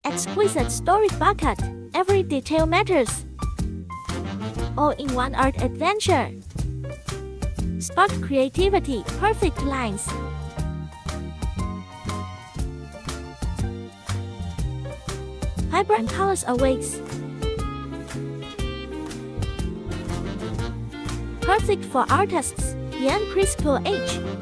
Exquisite storage bucket. Every detail matters. All-in-one art adventure. Spark creativity. Perfect lines. Vibrant colors awaits. Perfect for artists. Young preschool age.